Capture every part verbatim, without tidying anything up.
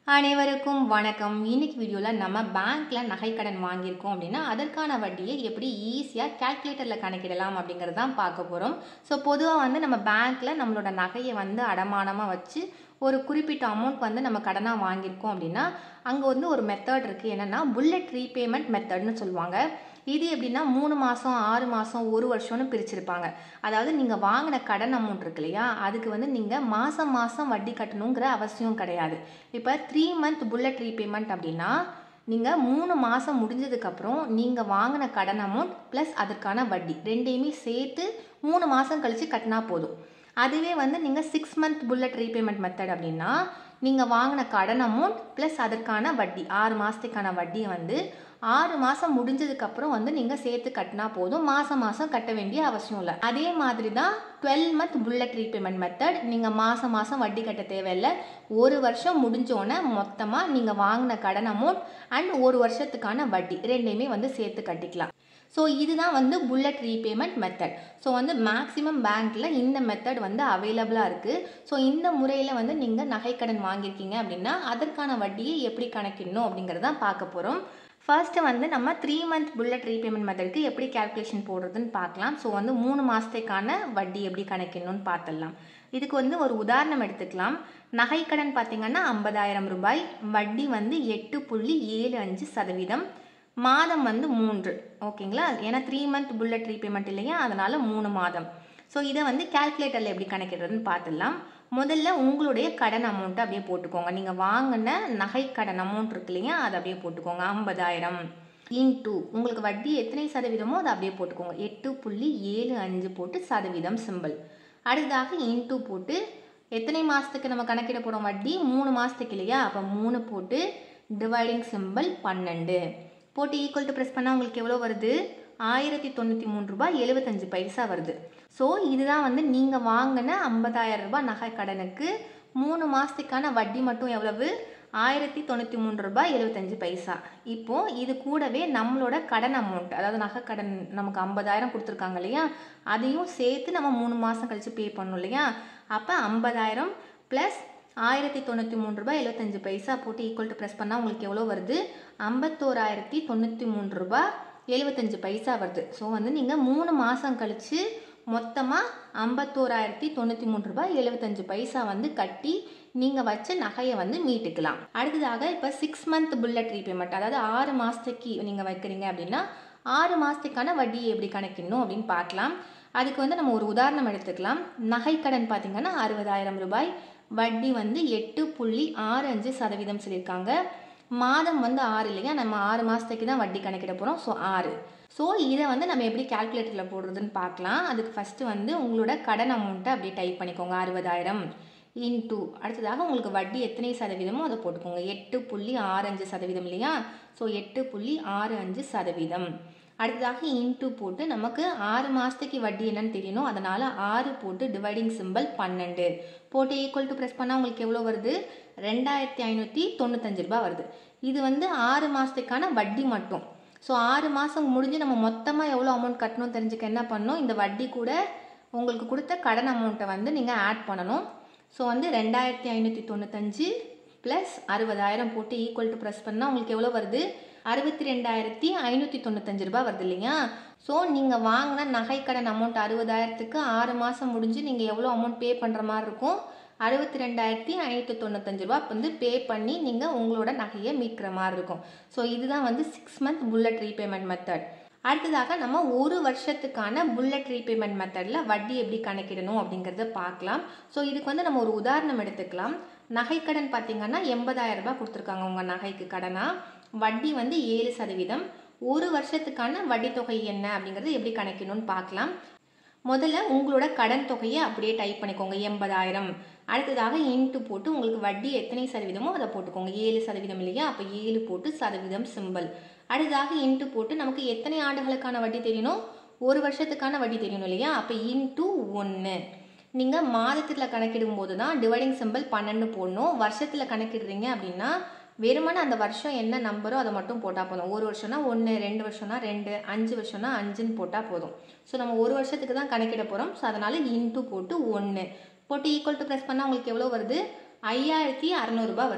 அனைவருக்கும் வணக்கம். இன்னைக்கு வீடியோவில் நம்ம பேங்க்கில் நகை கடன் வாங்கியிருக்கோம் அப்படின்னா அதற்கான வட்டியை எப்படி ஈஸியாக கால்குலேட்டரில் கணக்கிடலாம் அப்படிங்கிறது தான் பார்க்க போகிறோம். ஸோ பொதுவாக வந்து நம்ம பேங்க்கில் நம்மளோட நகையை வந்து அடமானமாக வச்சு ஒரு குறிப்பிட்ட அமௌண்ட் வந்து நம்ம கடனாக வாங்கியிருக்கோம் அப்படின்னா அங்கே வந்து ஒரு மெத்தட் இருக்குது. என்னென்னா புல்லட் ரீபேமெண்ட் மெத்தட்னு சொல்லுவாங்க. இது எப்படின்னா மூணு மாதம் ஆறு மாதம் ஒரு வருஷம்னு பிரிச்சிருப்பாங்க. அதாவது நீங்கள் வாங்கின கடன் அமௌண்ட் இருக்கு இல்லையா, அதுக்கு வந்து நீங்கள் மாதம் மாதம் வட்டி கட்டணுங்கிற அவசியம் கிடையாது. இப்போ த்ரீ மந்த் புல்லட் ரீபேமெண்ட் அப்படின்னா நீங்கள் மூணு மாதம் முடிஞ்சதுக்கப்புறம் நீங்கள் வாங்கின கடன் அமௌண்ட் ப்ளஸ் அதற்கான வட்டி ரெண்டையுமே சேர்த்து மூணு மாதம் கழித்து கட்டினா போதும். அதுவே வந்து நீங்கள் six month bullet repayment method அப்படின்னா நீங்கள் வாங்கின கடன் அமௌண்ட் ப்ளஸ் அதற்கான வட்டி ஆறு மாதத்துக்கான வட்டியை வந்து ஆறு மாதம் முடிஞ்சதுக்கப்புறம் வந்து நீங்கள் சேர்த்து கட்டினா போதும். மாதம் மாதம் கட்ட வேண்டிய அவசியம் இல்லை. அதே மாதிரி தான் twelve month bullet repayment method. நீங்கள் மாதம் மாதம் வட்டி கட்ட தேவையில்லை. ஒரு வருஷம் முடிஞ்சோன்னே மொத்தமாக நீங்கள் வாங்கின கடன் அமௌண்ட் அண்ட் ஒரு வருஷத்துக்கான வட்டி ரெண்டையுமே வந்து சேர்த்து கட்டிக்கலாம். ஸோ இதுதான் வந்து புல்லட் ரீபேமெண்ட் மெத்தட். ஸோ வந்து மேக்ஸிமம் பேங்க்கில் இந்த மெத்தட் வந்து அவைலபிளாக இருக்குது. ஸோ இந்த முறையில் வந்து நீங்கள் நகைக்கடன் வாங்கியிருக்கீங்க அப்படின்னா அதற்கான வட்டியை எப்படி கணக்கிடணும் அப்படிங்கிறதான் பார்க்க போகிறோம். ஃபர்ஸ்ட்டு வந்து நம்ம த்ரீ மந்த் புல்லட் ரீபேமெண்ட் மெத்தடுக்கு எப்படி கேல்குலேஷன் போடுறதுன்னு பார்க்கலாம். ஸோ வந்து மூணு மாதத்துக்கான வட்டி எப்படி கணக்கிடணும்னு பார்த்துடலாம். இதுக்கு வந்து ஒரு உதாரணம் எடுத்துக்கலாம். நகைக்கடன் பார்த்திங்கன்னா ஐம்பதாயிரம் ரூபாய், வட்டி வந்து எட்டு புள்ளி ஏழு அஞ்சு சதவீதம், மாதம் வந்து மூன்று. ஓகேங்களா? ஏன்னா த்ரீ மந்த் புல்லட் ரீபேமெண்ட் இல்லையா, அதனால் மூணு மாதம். ஸோ இதை வந்து கேல்குலேட்டரில் எப்படி கணக்கிடுறதுன்னு பார்த்துடலாம். முதல்ல உங்களுடைய கடன் அமௌண்ட்டை அப்படியே போட்டுக்கோங்க. நீங்கள் வாங்கின நகை கடன் அமௌண்ட் இருக்கு இல்லையா, அதை அப்படியே போட்டுக்கோங்க. ஐம்பதாயிரம் இன்டூ உங்களுக்கு வட்டி எத்தனை சதவீதமோ அதை அப்படியே போட்டுக்கோங்க. எட்டு புள்ளி ஏழு அஞ்சு போட்டு சதவீதம் சிம்பிள். அடுத்ததாக இன்டூ போட்டு எத்தனை மாதத்துக்கு நம்ம கணக்கிட போகிறோம் வட்டி, மூணு மாதத்துக்கு இல்லையா, அப்போ மூணு போட்டு டிவைடிங் சிம்பிள் பன்னெண்டு போட்டு ஈக்குவல் டு ப்ரெஸ் பண்ணால் உங்களுக்கு எவ்வளோ வருது, ஆயிரத்தி தொண்ணூற்றி மூணு ரூபாய் எழுபத்தஞ்சு பைசா வருது. ஸோ இதுதான் வந்து நீங்கள் வாங்கின ஐம்பதாயிரம் ரூபாய் நகை கடனுக்கு மூணு மாதத்துக்கான வட்டி மட்டும் எவ்வளவு, ஆயிரத்தி தொண்ணூற்றி மூணு ரூபாய் எழுபத்தஞ்சு பைசா. இப்போது இது கூடவே நம்மளோட கடன் அமௌண்ட், அதாவது நகை கடன் நமக்கு ஐம்பதாயிரம் கொடுத்துருக்காங்க இல்லையா, அதையும் சேர்த்து நம்ம மூணு மாதம் கழித்து பே பண்ணணும் இல்லையா. அப்போ ஐம்பதாயிரம் ப்ளஸ் ஆயிரத்தி தொண்ணூற்றி மூணு ரூபாய் எழுபத்தஞ்சு பைசா போட்டு ஈக்குவல் டு ப்ரெஸ் பண்ணால் உங்களுக்கு எவ்வளோ வருது, ஐம்பத்தோராயிரத்தி தொண்ணூற்றி மூணு ரூபாய் எழுபத்தஞ்சு பைசா வருது. ஸோ வந்து நீங்கள் மூணு மாதம் கழித்து மொத்தமாக ஐம்பத்தோராயிரத்தி தொண்ணூற்றி மூணு ரூபாய் எழுபத்தஞ்சு பைசா வந்து கட்டி நீங்கள் வச்ச நகையை வந்து மீட்டுக்கலாம். அடுத்ததாக இப்போ சிக்ஸ் மந்த் புல்லட் ரீபேமெண்ட், அதாவது ஆறு மாதத்துக்கு நீங்கள் வைக்கிறீங்க அப்படின்னா ஆறு மாதத்துக்கான வட்டியை எப்படி கணக்கிடணும் அப்படின்னு பார்க்கலாம். அதுக்கு வந்து நம்ம ஒரு உதாரணம் எடுத்துக்கலாம். நகைக்கடன் பார்த்திங்கன்னா அறுபதாயிரம் ரூபாய், வட்டி வந்து எட்டு புள்ளி ஆறு அஞ்சு சதவீதம் சொல்லியிருக்காங்க. மாதம் வந்து ஆறு இல்லையா, நம்ம ஆறு மாதத்துக்கு தான் வட்டி கணக்கிட போகிறோம். ஸோ ஆறு. ஸோ இதை வந்து நம்ம எப்படி கால்குலேட்டரில் போடுறதுன்னு பார்க்கலாம். அதுக்கு ஃபஸ்ட்டு வந்து உங்களோட கடன் அமௌண்ட்டை அப்படியே டைப் பண்ணிக்கோங்க. அறுபதாயிரம் இன்டூ அடுத்ததாக உங்களுக்கு வட்டி எத்தனை சதவீதமோ அதை போட்டுக்கோங்க. எட்டு புள்ளி ஆறு அஞ்சு சதவீதம் இல்லையா, ஸோ எட்டு புள்ளி ஆறு அஞ்சு சதவீதம். அடுத்ததாக இன்டூ போட்டு நமக்கு ஆறு மாதத்துக்கு வட்டி என்னன்னு தெரியணும், அதனால் ஆறு போட்டு டிவைடிங் சிம்பிள் பன்னெண்டு போட்டு ஈக்குவல் டு ப்ரெஸ் பண்ணால் உங்களுக்கு எவ்வளோ வருது, ரெண்டாயிரத்தி ஐநூற்றி தொண்ணூத்தஞ்சு ரூபாய் வருது. இது வந்து ஆறு மாதத்துக்கான வட்டி மட்டும். ஸோ ஆறு மாதம் முடிஞ்சு நம்ம மொத்தமாக எவ்வளோ அமௌண்ட் கட்டணும் தெரிஞ்சுக்க என்ன பண்ணணும், இந்த வட்டி கூட உங்களுக்கு கொடுத்த கடன் அமௌண்ட்டை வந்து நீங்கள் ஆட் பண்ணணும். ஸோ வந்து ரெண்டாயிரத்தி ஐநூற்றி தொண்ணூத்தஞ்சு ப்ளஸ் அறுபதாயிரம் போட்டு ஈக்குவல் டு ப்ரெஸ் பண்ணால் உங்களுக்கு எவ்வளோ வருது, அறுபத்தி ரெண்டாயிரத்தி ஐநூற்றி தொண்ணூத்தஞ்சு ரூபாய் வருது இல்லையா. ஸோ நீங்கள் வாங்கின நகைக்கடன் அமௌண்ட் அறுபதாயிரத்துக்கு ஆறு மாதம் முடிஞ்சு நீங்கள் எவ்வளோ அமௌண்ட் பே பண்ணுற மாதிரி இருக்கும், அறுபத்தி ரெண்டாயிரத்தி ஐநூற்றி தொண்ணூத்தஞ்சு ரூபா வந்து பே பண்ணி நீங்கள் உங்களோட நகையை மீட்கிற மாதிரி இருக்கும். ஸோ இதுதான் வந்து six month bullet repayment method. அடுத்ததாக நம்ம ஒரு வருஷத்துக்கான புல்லட் ரீபேமெண்ட் மெத்தடில் வட்டி எப்படி கணக்கிடணும் அப்படிங்கிறத பார்க்கலாம். ஸோ இதுக்கு வந்து நம்ம ஒரு உதாரணம் எடுத்துக்கலாம். நகைக்கடன் பார்த்திங்கன்னா எண்பதாயிரம் ரூபாய் கொடுத்துருக்காங்க உங்கள் நகைக்கு கடனாக, வட்டி வந்து ஏழு சதவீதம். ஒரு வருஷத்துக்கான வட்டி தொகை என்ன அப்படிங்கிறது எப்படி கணக்கிடணும்னு பார்க்கலாம். முதல்ல உங்களோட கடன் தொகையை அப்படியே டைப் பண்ணிக்கோங்க, எண்பதாயிரம். அடுத்ததாக இன்ட்டு போட்டு உங்களுக்கு வட்டி எத்தனை சதவீதமோ அதை போட்டுக்கோங்க. ஏழு சதவீதம் இல்லையா, அப்போ ஏழு போட்டு சதவீதம் சிம்பிள். அடுத்ததாக இன்ட்டு போட்டு நமக்கு எத்தனை ஆண்டுகளுக்கான வட்டி தெரியணும், ஒரு வருஷத்துக்கான வட்டி தெரியணும் இல்லையா, அப்போ இன்ட்டு ஒன்று. நீங்கள் மாதத்தில் கணக்கிடும் போது தான் டிவைடிங் சிம்பிள் பன்னெண்டு போடணும். வருஷத்தில் கணக்கிடுறீங்க அப்படின்னா வெறுமனே அந்த வருஷம் என்ன நம்பரோ அதை மட்டும் போட்டால் போதும். ஒரு வருஷம்னா ஒன்று, ரெண்டு வருஷம்னா ரெண்டு, அஞ்சு வருஷம்னா அஞ்சுன்னு போட்டால் போதும். ஸோ நம்ம ஒரு வருஷத்துக்கு தான் கணக்கிட போகிறோம். ஸோ அதனால் இன்ட்டு போட்டு ஒன்று போட்டு ஈக்குவல் டு ப்ரெஸ் பண்ணால் உங்களுக்கு எவ்வளோ வருது, ஐயாயிரத்தி அறநூறுபா வருது.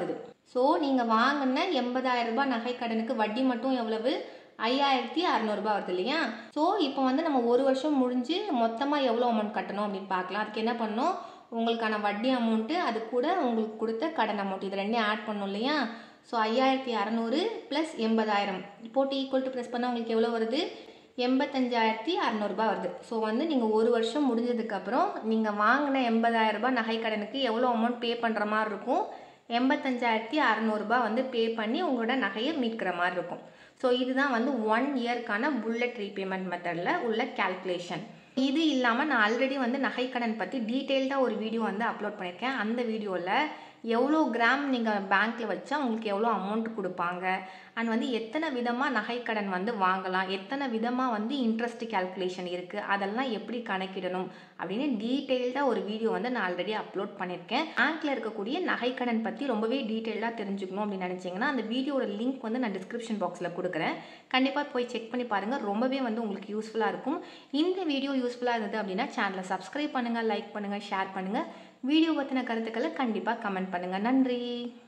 ஸோ நீங்கள் வாங்கின எண்பதாயிரம் ரூபாய் நகை கடனுக்கு வட்டி மட்டும் எவ்வளவு? ஐயாயிரத்தி அறநூறுபா வருது இல்லையா? ஸோ இப்போ வந்து நம்ம ஒரு வருஷம் முடிஞ்சு மொத்தமாக எவ்வளோ அமௌண்ட் கட்டணும் அப்படின்னு பார்க்கலாம். அதுக்கு என்ன பண்ணணும், உங்களுக்கான வட்டி அமௌண்ட்டு அது கூட உங்களுக்கு கொடுத்த கடன் அமௌண்ட் இது ரெண்டையும் ஆட் பண்ணணும் இல்லையா? ஸோ ஐயாயிரத்தி அறநூறு ப்ளஸ் எண்பதாயிரம் போட்டு ஈக்குவல் டு ப்ளஸ் பண்ணால் உங்களுக்கு எவ்வளோ வருது? எண்பத்தஞ்சாயிரத்தி அறநூறுபா வருது. ஸோ வந்து நீங்கள் ஒரு வருஷம் முடிஞ்சதுக்கப்புறம் நீங்கள் வாங்கின எண்பதாயிரம் ரூபாய் நகை கடனுக்கு எவ்வளோ அமௌண்ட் பே பண்ணுற மாதிரி இருக்கும்? எண்பத்தஞ்சாயிரத்தி அறநூறுபா வந்து பே பண்ணி உங்களோட நகையை மீட்கிற மாதிரி இருக்கும். ஸோ இதுதான் வந்து ஒன் இயர்க்கான புல்லட் ரீபேமெண்ட் மெத்தடில் உள்ள கால்குலேஷன். இது இல்லாமல் நான் ஆல்ரெடி வந்து நகைக்கடன் பற்றி டீட்டெயில்டாக ஒரு வீடியோ வந்து அப்லோட் பண்ணியிருக்கேன். அந்த வீடியோவில் எவ்வளோ கிராம் நீங்கள் பேங்க்கில் வச்சா உங்களுக்கு எவ்வளோ அமௌண்ட் கொடுப்பாங்க, அண்ட் வந்து எத்தனை விதமாக நகைக்கடன் வந்து வாங்கலாம், எத்தனை விதமாக வந்து இன்ட்ரெஸ்ட் கால்குலேஷன் இருக்குது, அதெல்லாம் எப்படி கணக்கிடணும் அப்படின்னு டீட்டெயில்டாக ஒரு வீடியோ வந்து நான் ஆல்ரெடி அப்லோட் பண்ணியிருக்கேன். பேங்க்கில் இருக்கக்கூடிய நகைக்கடன் பற்றி ரொம்பவே டீட்டெயில்டாக தெரிஞ்சுக்கணும் அப்படின்னு நினச்சிங்கன்னா அந்த வீடியோட லிங்க் வந்து நான் டிஸ்கிரிப்ஷன் பாக்ஸில் கொடுக்குறேன். கண்டிப்பாக போய் செக் பண்ணி பாருங்கள். ரொம்பவே வந்து உங்களுக்கு யூஸ்ஃபுல்லாக இருக்கும். இந்த வீடியோ யூஸ்ஃபுல்லாக இருந்தது அப்படின்னா சேனலை சப்ஸ்கிரைப் பண்ணுங்கள், லைக் பண்ணுங்கள், ஷேர் பண்ணுங்கள். வீடியோ பற்றின கருத்துக்களை கண்டிப்பாக கமெண்ட் பண்ணுங்கள். நன்றி.